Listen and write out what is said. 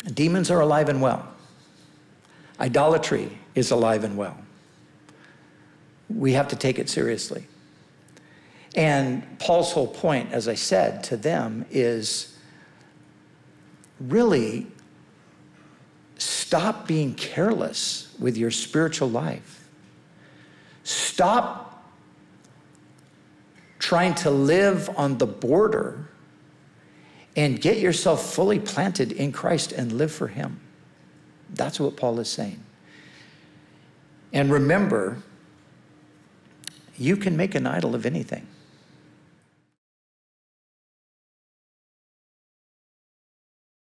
Demons are alive and well. Idolatry is alive and well. We have to take it seriously. And Paul's whole point, as I said, to them is really stop being careless with your spiritual life. Stop trying to live on the border and get yourself fully planted in Christ and live for him. That's what Paul is saying. And remember, you can make an idol of anything.